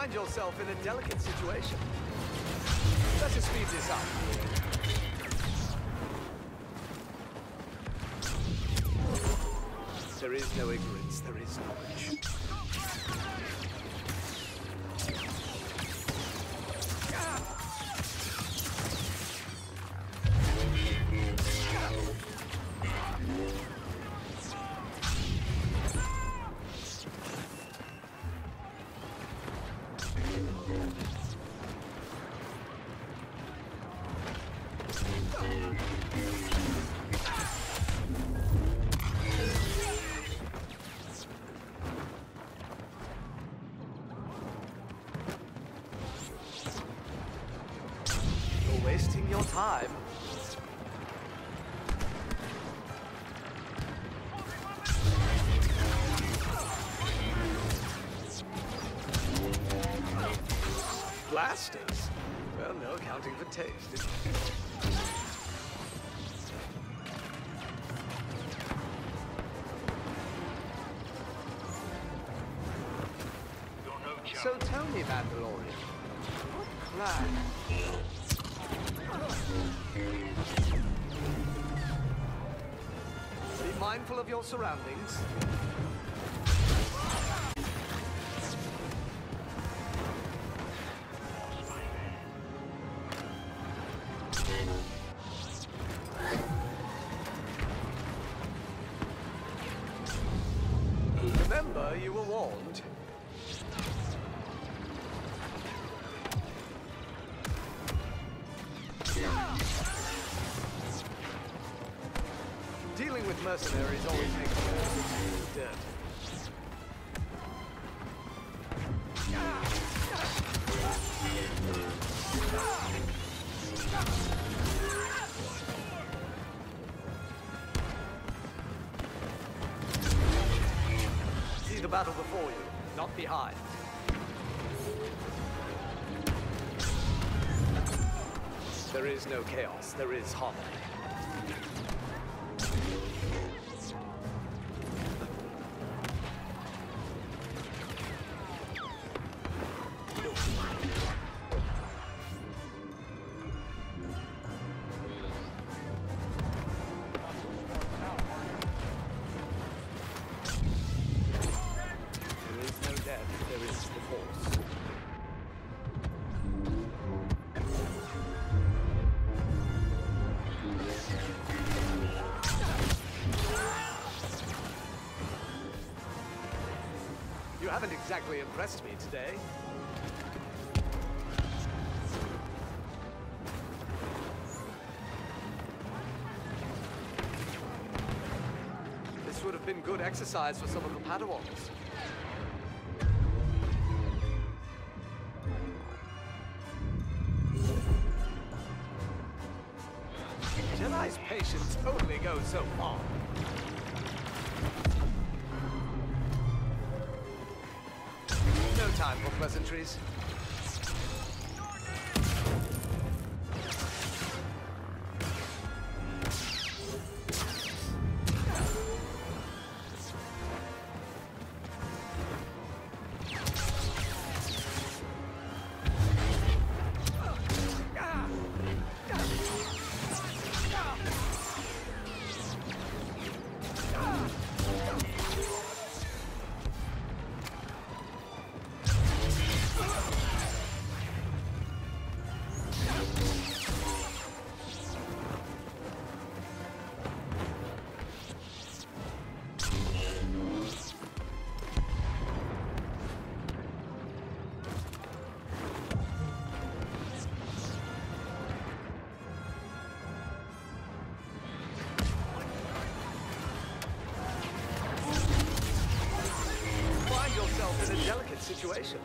find yourself in a delicate situation. Let us speed this up. There is no ignorance, there is knowledge. Wasting your time. Blasters? Well, no accounting for taste. So tell me, Mandalorian, what plan? Be mindful of your surroundings. Remember, you were warned. Dealing with mercenaries always makes you dirt. See the battle before you, not behind. There is no chaos, there is harmony. You haven't exactly impressed me today. This would have been good exercise for some of the Padawans. Jedi's patience only goes so far. No time for pleasantries. In a delicate situation.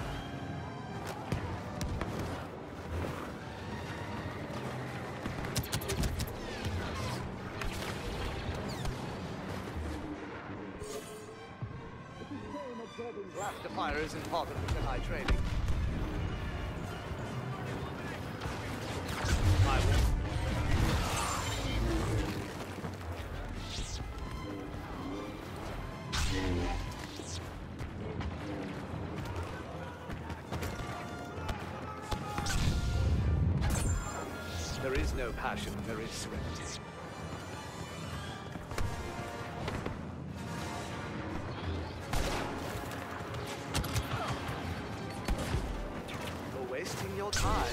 Observing blaster fire isn't part of the Jedi training. I will. passion, there is serenity. You're wasting your time.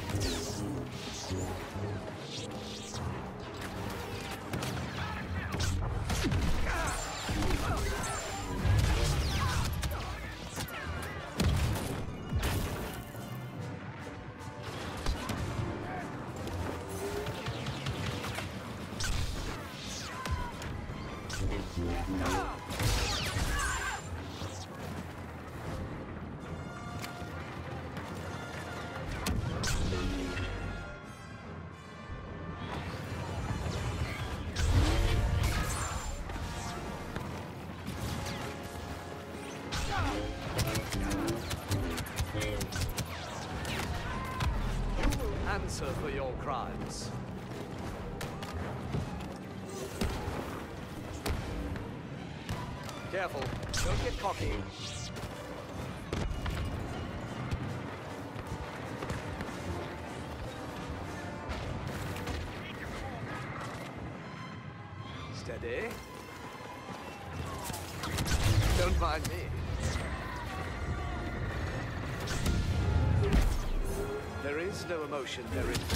Answer for your crimes. Careful, don't get cocky. Steady. Don't mind me. There is no emotion, there is.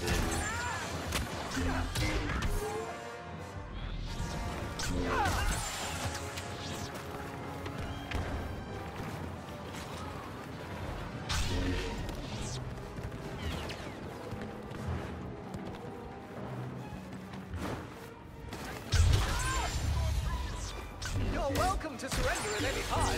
You're welcome to surrender at any time.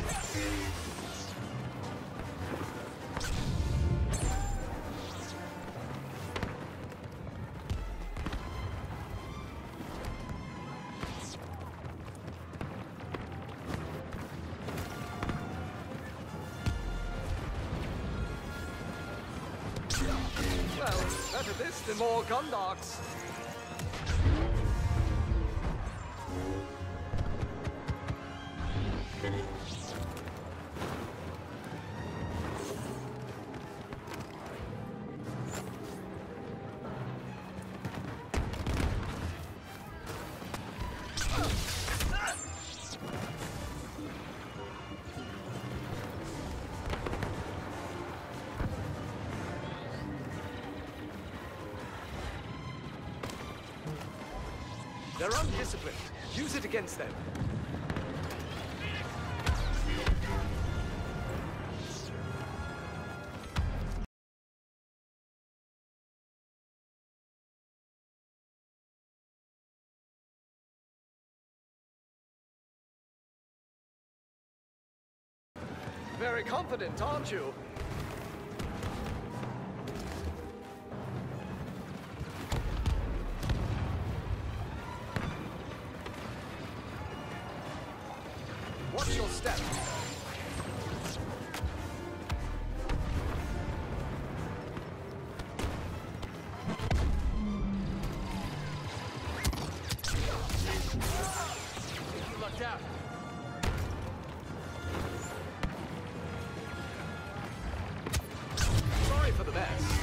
Well, better this than more Gondarks. They're undisciplined. Use it against them. Very confident, aren't you? Watch your step. You lucked out. Sorry for the mess.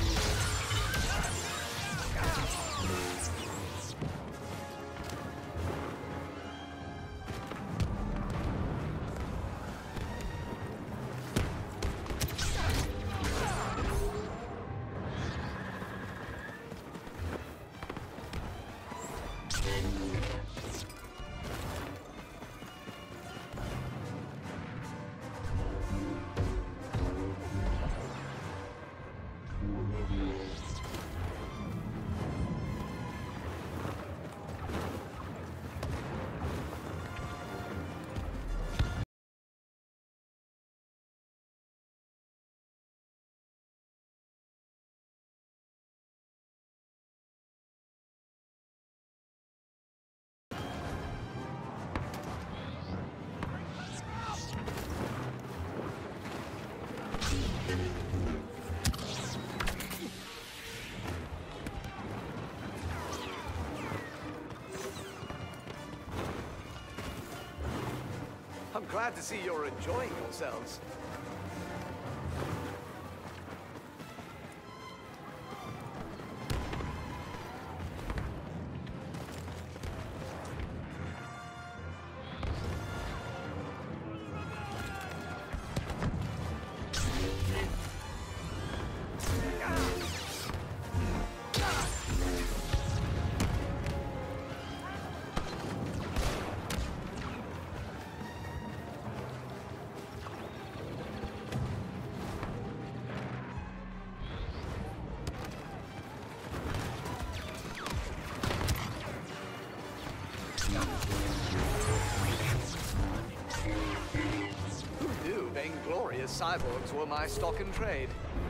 I'm glad to see you're enjoying yourselves. Who knew vainglorious cyborgs were my stock in trade?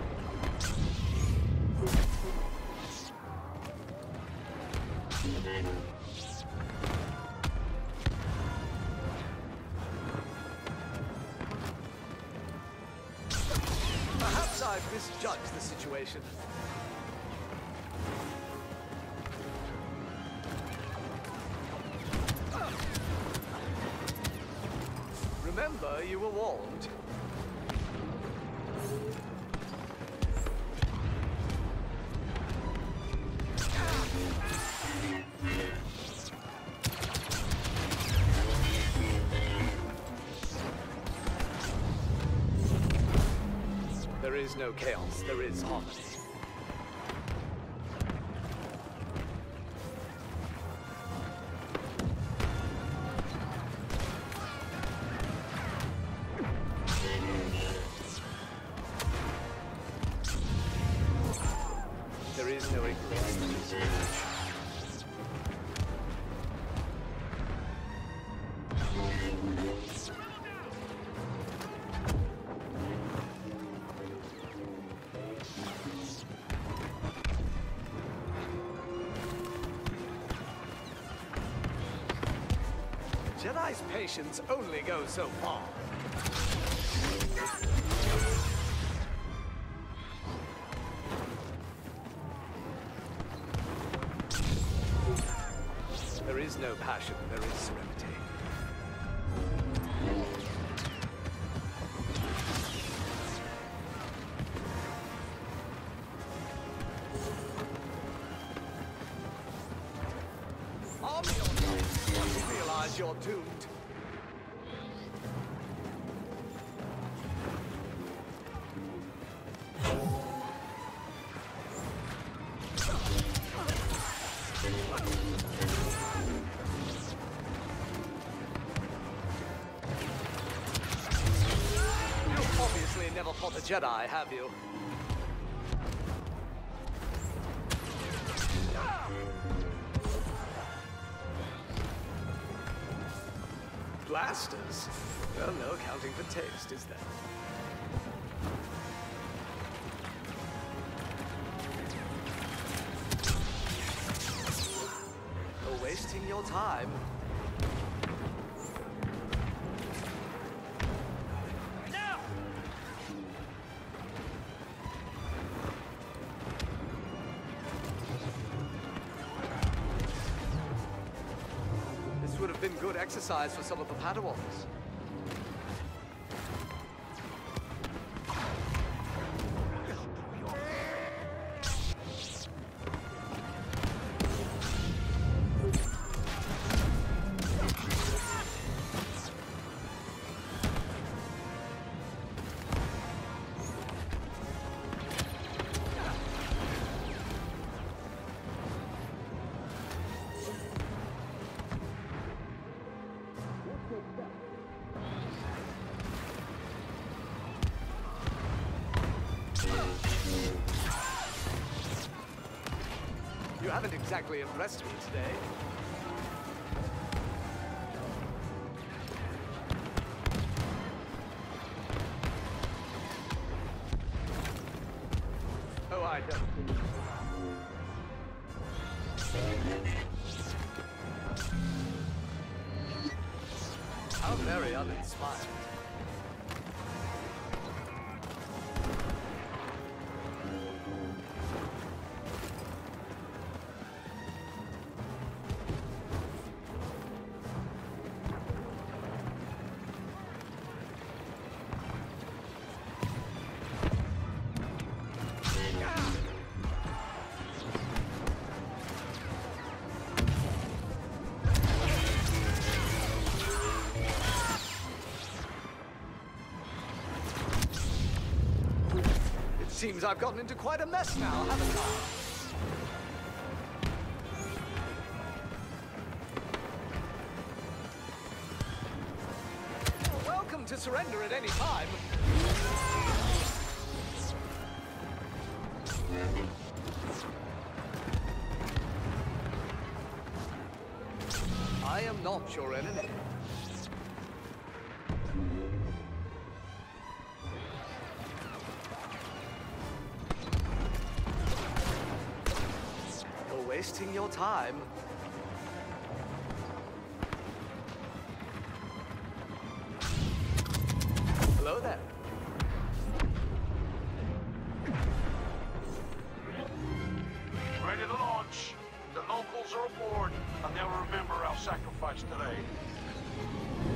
Perhaps I've misjudged the situation. Remember, you were warned. There is no chaos, there is harmony. There is no ignorance. Jedi's patience only goes so far. There is no passion, there is serenity. Arm yourself once you realize you're doomed. You've obviously never fought a Jedi, have you? Blasters? Well, no accounting for taste, is there? You're wasting your time. Would have been good exercise for some of the Padawans. You haven't exactly impressed me today. Oh, I don't. How very uninspired. Seems I've gotten into quite a mess now, haven't I? You're welcome to surrender at any time. I am not your enemy. You're wasting your time. Hello there. Ready to launch. The locals are aboard, and they'll remember our sacrifice today.